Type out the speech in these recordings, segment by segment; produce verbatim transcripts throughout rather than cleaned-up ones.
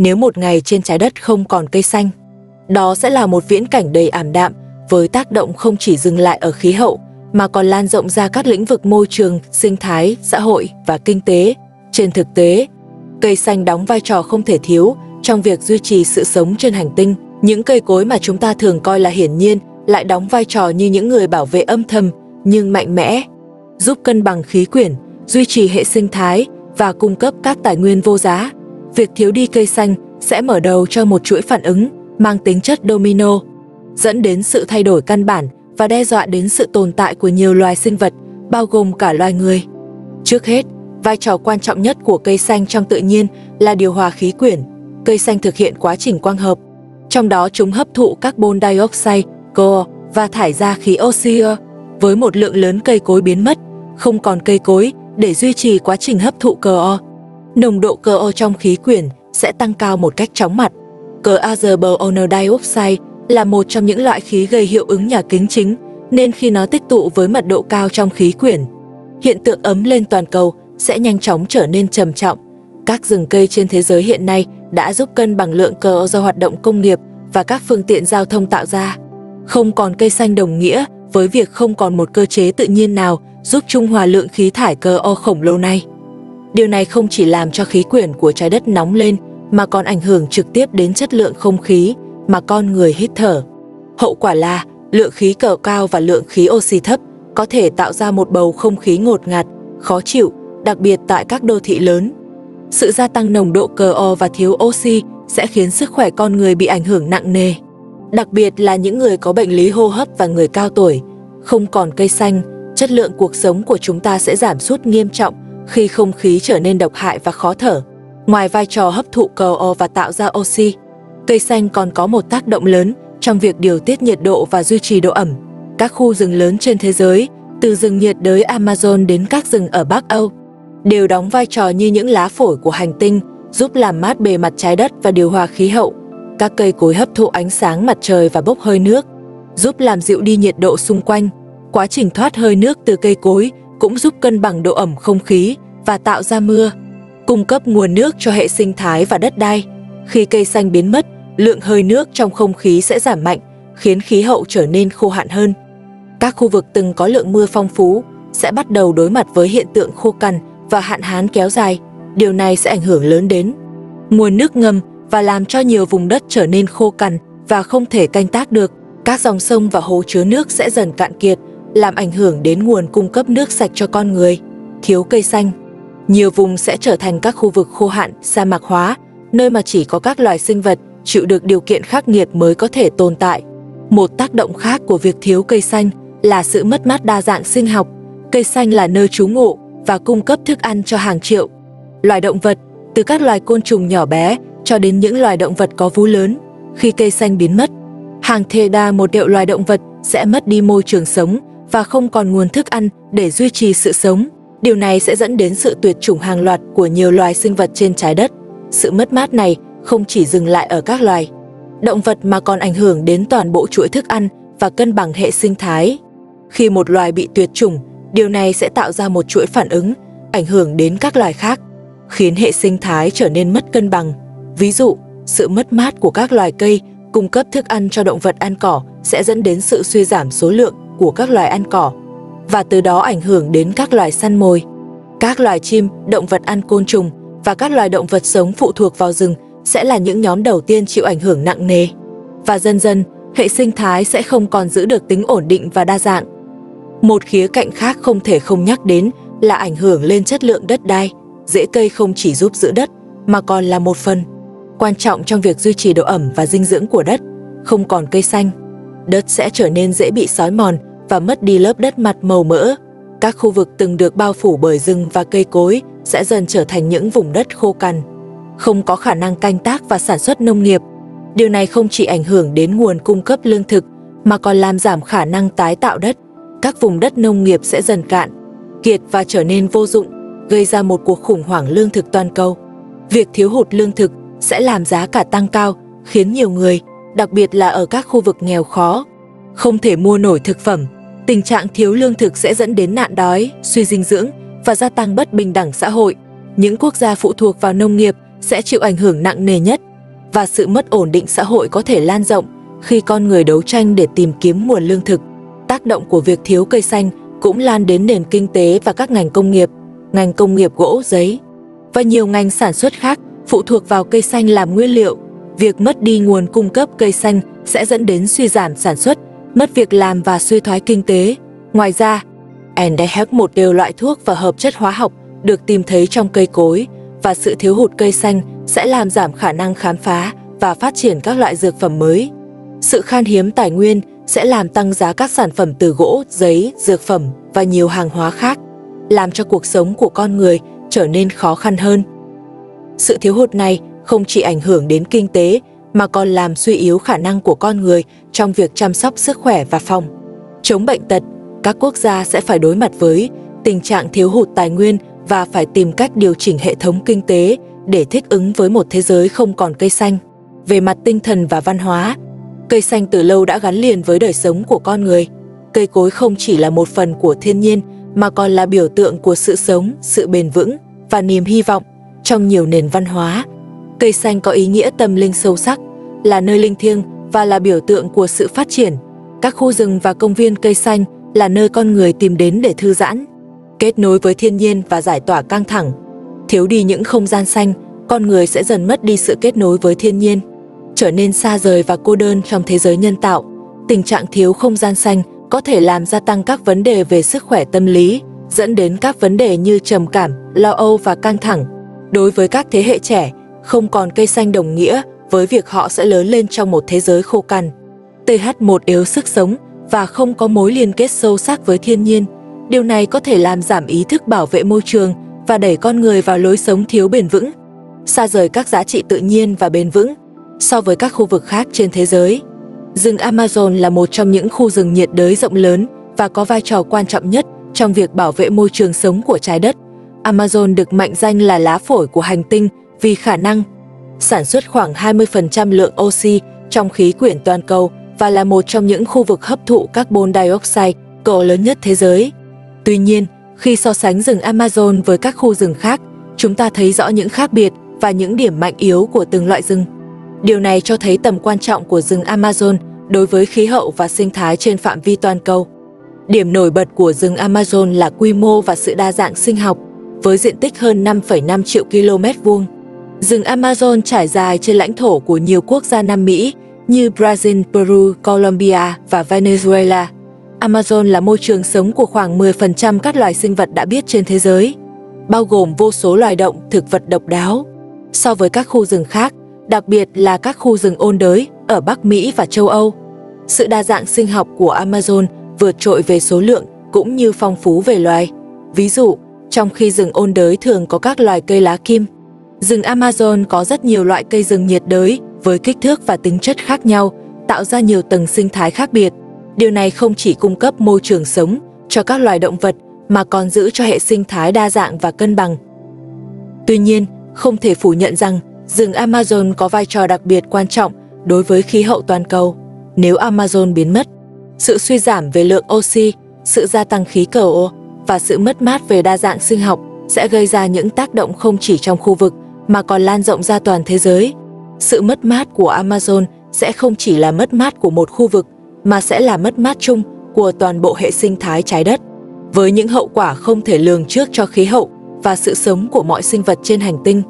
nếu một ngày trên trái đất không còn cây xanh. Đó sẽ là một viễn cảnh đầy ảm đạm, với tác động không chỉ dừng lại ở khí hậu, mà còn lan rộng ra các lĩnh vực môi trường, sinh thái, xã hội và kinh tế. Trên thực tế, cây xanh đóng vai trò không thể thiếu trong việc duy trì sự sống trên hành tinh. Những cây cối mà chúng ta thường coi là hiển nhiên lại đóng vai trò như những người bảo vệ âm thầm nhưng mạnh mẽ, giúp cân bằng khí quyển, duy trì hệ sinh thái và cung cấp các tài nguyên vô giá. Việc thiếu đi cây xanh sẽ mở đầu cho một chuỗi phản ứng mang tính chất domino, dẫn đến sự thay đổi căn bản và đe dọa đến sự tồn tại của nhiều loài sinh vật, bao gồm cả loài người. Trước hết, vai trò quan trọng nhất của cây xanh trong tự nhiên là điều hòa khí quyển. Cây xanh thực hiện quá trình quang hợp, trong đó chúng hấp thụ carbon dioxide, co và thải ra khí oxy. Với một lượng lớn cây cối biến mất, không còn cây cối để duy trì quá trình hấp thụ co, nồng độ co trong khí quyển sẽ tăng cao một cách chóng mặt. Carbon dioxide là một trong những loại khí gây hiệu ứng nhà kính chính, nên khi nó tích tụ với mật độ cao trong khí quyển, hiện tượng ấm lên toàn cầu sẽ nhanh chóng trở nên trầm trọng. Các rừng cây trên thế giới hiện nay đã giúp cân bằng lượng co do hoạt động công nghiệp và các phương tiện giao thông tạo ra. Không còn cây xanh đồng nghĩa với việc không còn một cơ chế tự nhiên nào giúp trung hòa lượng khí thải co khổng lồ này. Điều này không chỉ làm cho khí quyển của trái đất nóng lên, mà còn ảnh hưởng trực tiếp đến chất lượng không khí mà con người hít thở. Hậu quả là lượng khí co cao và lượng khí oxy thấp có thể tạo ra một bầu không khí ngột ngạt, khó chịu, đặc biệt tại các đô thị lớn. Sự gia tăng nồng độ co và thiếu oxy sẽ khiến sức khỏe con người bị ảnh hưởng nặng nề, đặc biệt là những người có bệnh lý hô hấp và người cao tuổi. Không còn cây xanh, chất lượng cuộc sống của chúng ta sẽ giảm sút nghiêm trọng khi không khí trở nên độc hại và khó thở. Ngoài vai trò hấp thụ co và tạo ra oxy, cây xanh còn có một tác động lớn trong việc điều tiết nhiệt độ và duy trì độ ẩm. Các khu rừng lớn trên thế giới, từ rừng nhiệt đới Amazon đến các rừng ở Bắc Âu, đều đóng vai trò như những lá phổi của hành tinh, giúp làm mát bề mặt trái đất và điều hòa khí hậu. Các cây cối hấp thụ ánh sáng mặt trời và bốc hơi nước, giúp làm dịu đi nhiệt độ xung quanh. Quá trình thoát hơi nước từ cây cối cũng giúp cân bằng độ ẩm không khí và tạo ra mưa, cung cấp nguồn nước cho hệ sinh thái và đất đai. Khi cây xanh biến mất, lượng hơi nước trong không khí sẽ giảm mạnh, khiến khí hậu trở nên khô hạn hơn. Các khu vực từng có lượng mưa phong phú sẽ bắt đầu đối mặt với hiện tượng khô cằn và hạn hán kéo dài. Điều này sẽ ảnh hưởng lớn đến nguồn nước ngầm và làm cho nhiều vùng đất trở nên khô cằn và không thể canh tác được. Các dòng sông và hồ chứa nước sẽ dần cạn kiệt, làm ảnh hưởng đến nguồn cung cấp nước sạch cho con người. Thiếu cây xanh, nhiều vùng sẽ trở thành các khu vực khô hạn, sa mạc hóa, nơi mà chỉ có các loài sinh vật chịu được điều kiện khắc nghiệt mới có thể tồn tại. Một tác động khác của việc thiếu cây xanh là sự mất mát đa dạng sinh học. Cây xanh là nơi trú ngụ và cung cấp thức ăn cho hàng triệu loài động vật, từ các loài côn trùng nhỏ bé cho đến những loài động vật có vú lớn. Khi cây xanh biến mất, hàng thê đa một triệu loài động vật sẽ mất đi môi trường sống và không còn nguồn thức ăn để duy trì sự sống. Điều này sẽ dẫn đến sự tuyệt chủng hàng loạt của nhiều loài sinh vật trên trái đất. Sự mất mát này không chỉ dừng lại ở các loài động vật mà còn ảnh hưởng đến toàn bộ chuỗi thức ăn và cân bằng hệ sinh thái. Khi một loài bị tuyệt chủng, điều này sẽ tạo ra một chuỗi phản ứng, ảnh hưởng đến các loài khác, khiến hệ sinh thái trở nên mất cân bằng. Ví dụ, sự mất mát của các loài cây cung cấp thức ăn cho động vật ăn cỏ sẽ dẫn đến sự suy giảm số lượng của các loài ăn cỏ, và từ đó ảnh hưởng đến các loài săn mồi. Các loài chim, động vật ăn côn trùng và các loài động vật sống phụ thuộc vào rừng sẽ là những nhóm đầu tiên chịu ảnh hưởng nặng nề. Và dần dần, hệ sinh thái sẽ không còn giữ được tính ổn định và đa dạng. Một khía cạnh khác không thể không nhắc đến là ảnh hưởng lên chất lượng đất đai. Rễ cây không chỉ giúp giữ đất, mà còn là một phần quan trọng trong việc duy trì độ ẩm và dinh dưỡng của đất. Không còn cây xanh, đất sẽ trở nên dễ bị xói mòn và mất đi lớp đất mặt màu mỡ. Các khu vực từng được bao phủ bởi rừng và cây cối sẽ dần trở thành những vùng đất khô cằn, không có khả năng canh tác và sản xuất nông nghiệp. Điều này không chỉ ảnh hưởng đến nguồn cung cấp lương thực, mà còn làm giảm khả năng tái tạo đất. Các vùng đất nông nghiệp sẽ dần cạn kiệt và trở nên vô dụng, gây ra một cuộc khủng hoảng lương thực toàn cầu. Việc thiếu hụt lương thực sẽ làm giá cả tăng cao, khiến nhiều người, đặc biệt là ở các khu vực nghèo khó, không thể mua nổi thực phẩm. Tình trạng thiếu lương thực sẽ dẫn đến nạn đói, suy dinh dưỡng và gia tăng bất bình đẳng xã hội. Những quốc gia phụ thuộc vào nông nghiệp sẽ chịu ảnh hưởng nặng nề nhất. và sự mất ổn định xã hội có thể lan rộng khi con người đấu tranh để tìm kiếm nguồn lương thực. Tác động của việc thiếu cây xanh cũng lan đến nền kinh tế và các ngành công nghiệp, ngành công nghiệp gỗ, giấy và nhiều ngành sản xuất khác phụ thuộc vào cây xanh làm nguyên liệu. Việc mất đi nguồn cung cấp cây xanh sẽ dẫn đến suy giảm sản xuất, mất việc làm và suy thoái kinh tế. Ngoài ra, en đê hát một đều loại thuốc và hợp chất hóa học được tìm thấy trong cây cối, và sự thiếu hụt cây xanh sẽ làm giảm khả năng khám phá và phát triển các loại dược phẩm mới. Sự khan hiếm tài nguyên sẽ làm tăng giá các sản phẩm từ gỗ, giấy, dược phẩm và nhiều hàng hóa khác, làm cho cuộc sống của con người trở nên khó khăn hơn. Sự thiếu hụt này không chỉ ảnh hưởng đến kinh tế mà còn làm suy yếu khả năng của con người trong việc chăm sóc sức khỏe và phòng chống bệnh tật. Các quốc gia sẽ phải đối mặt với tình trạng thiếu hụt tài nguyên và phải tìm cách điều chỉnh hệ thống kinh tế để thích ứng với một thế giới không còn cây xanh. Về mặt tinh thần và văn hóa, cây xanh từ lâu đã gắn liền với đời sống của con người. Cây cối không chỉ là một phần của thiên nhiên mà còn là biểu tượng của sự sống, sự bền vững và niềm hy vọng. Trong nhiều nền văn hóa, cây xanh có ý nghĩa tâm linh sâu sắc, là nơi linh thiêng và là biểu tượng của sự phát triển. Các khu rừng và công viên cây xanh là nơi con người tìm đến để thư giãn, kết nối với thiên nhiên và giải tỏa căng thẳng. Thiếu đi những không gian xanh, con người sẽ dần mất đi sự kết nối với thiên nhiên, trở nên xa rời và cô đơn trong thế giới nhân tạo. Tình trạng thiếu không gian xanh có thể làm gia tăng các vấn đề về sức khỏe tâm lý, dẫn đến các vấn đề như trầm cảm, lo âu và căng thẳng. Đối với các thế hệ trẻ, không còn cây xanh đồng nghĩa với việc họ sẽ lớn lên trong một thế giới khô cằn. tê hát một yếu sức sống và không có mối liên kết sâu sắc với thiên nhiên. Điều này có thể làm giảm ý thức bảo vệ môi trường và đẩy con người vào lối sống thiếu bền vững, xa rời các giá trị tự nhiên và bền vững so với các khu vực khác trên thế giới. Rừng Amazon là một trong những khu rừng nhiệt đới rộng lớn và có vai trò quan trọng nhất trong việc bảo vệ môi trường sống của trái đất. Amazon được mệnh danh là lá phổi của hành tinh vì khả năng sản xuất khoảng hai mươi phần trăm lượng oxy trong khí quyển toàn cầu và là một trong những khu vực hấp thụ carbon dioxide cỡ lớn nhất thế giới. Tuy nhiên, khi so sánh rừng Amazon với các khu rừng khác, chúng ta thấy rõ những khác biệt và những điểm mạnh yếu của từng loại rừng. Điều này cho thấy tầm quan trọng của rừng Amazon đối với khí hậu và sinh thái trên phạm vi toàn cầu. Điểm nổi bật của rừng Amazon là quy mô và sự đa dạng sinh học, với diện tích hơn năm phẩy năm triệu ki lô mét vuông. Rừng Amazon trải dài trên lãnh thổ của nhiều quốc gia Nam Mỹ như Brazil, Peru, Colombia và Venezuela. Amazon là môi trường sống của khoảng mười phần trăm các loài sinh vật đã biết trên thế giới, bao gồm vô số loài động, thực vật độc đáo. So với các khu rừng khác, đặc biệt là các khu rừng ôn đới ở Bắc Mỹ và châu Âu, sự đa dạng sinh học của Amazon vượt trội về số lượng cũng như phong phú về loài. Ví dụ, trong khi rừng ôn đới thường có các loài cây lá kim, rừng Amazon có rất nhiều loại cây rừng nhiệt đới với kích thước và tính chất khác nhau, tạo ra nhiều tầng sinh thái khác biệt. Điều này không chỉ cung cấp môi trường sống cho các loài động vật mà còn giữ cho hệ sinh thái đa dạng và cân bằng. Tuy nhiên, không thể phủ nhận rằng rừng Amazon có vai trò đặc biệt quan trọng đối với khí hậu toàn cầu. Nếu Amazon biến mất, sự suy giảm về lượng oxy, sự gia tăng khí CO và sự mất mát về đa dạng sinh học sẽ gây ra những tác động không chỉ trong khu vực mà còn lan rộng ra toàn thế giới. Sự mất mát của Amazon sẽ không chỉ là mất mát của một khu vực mà sẽ là mất mát chung của toàn bộ hệ sinh thái trái đất, với những hậu quả không thể lường trước cho khí hậu và sự sống của mọi sinh vật trên hành tinh.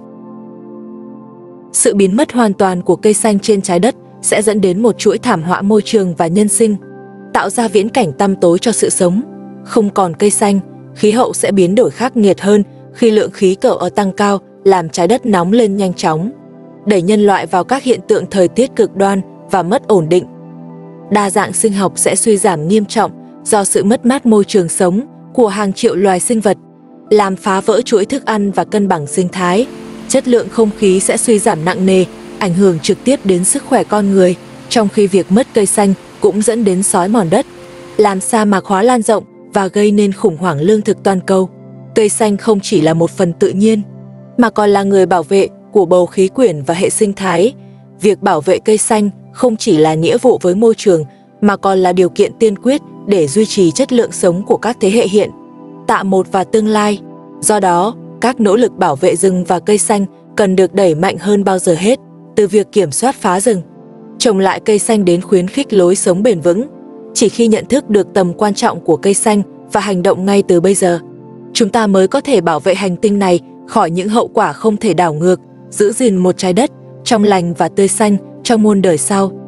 Sự biến mất hoàn toàn của cây xanh trên trái đất sẽ dẫn đến một chuỗi thảm họa môi trường và nhân sinh, tạo ra viễn cảnh tăm tối cho sự sống. Không còn cây xanh, khí hậu sẽ biến đổi khắc nghiệt hơn khi lượng khí CO tăng cao, làm trái đất nóng lên nhanh chóng, đẩy nhân loại vào các hiện tượng thời tiết cực đoan và mất ổn định. Đa dạng sinh học sẽ suy giảm nghiêm trọng do sự mất mát môi trường sống của hàng triệu loài sinh vật, làm phá vỡ chuỗi thức ăn và cân bằng sinh thái. Chất lượng không khí sẽ suy giảm nặng nề, ảnh hưởng trực tiếp đến sức khỏe con người, trong khi việc mất cây xanh cũng dẫn đến xói mòn đất, làm sa mạc hóa lan rộng và gây nên khủng hoảng lương thực toàn cầu. Cây xanh không chỉ là một phần tự nhiên, mà còn là người bảo vệ của bầu khí quyển và hệ sinh thái. Việc bảo vệ cây xanh không chỉ là nghĩa vụ với môi trường, mà còn là điều kiện tiên quyết để duy trì chất lượng sống của các thế hệ hiện, tại một và tương lai. Do đó, các nỗ lực bảo vệ rừng và cây xanh cần được đẩy mạnh hơn bao giờ hết. từ việc kiểm soát phá rừng, trồng lại cây xanh đến khuyến khích lối sống bền vững. Chỉ khi nhận thức được tầm quan trọng của cây xanh và hành động ngay từ bây giờ, chúng ta mới có thể bảo vệ hành tinh này khỏi những hậu quả không thể đảo ngược, giữ gìn một trái đất trong lành và tươi xanh trong muôn đời sau.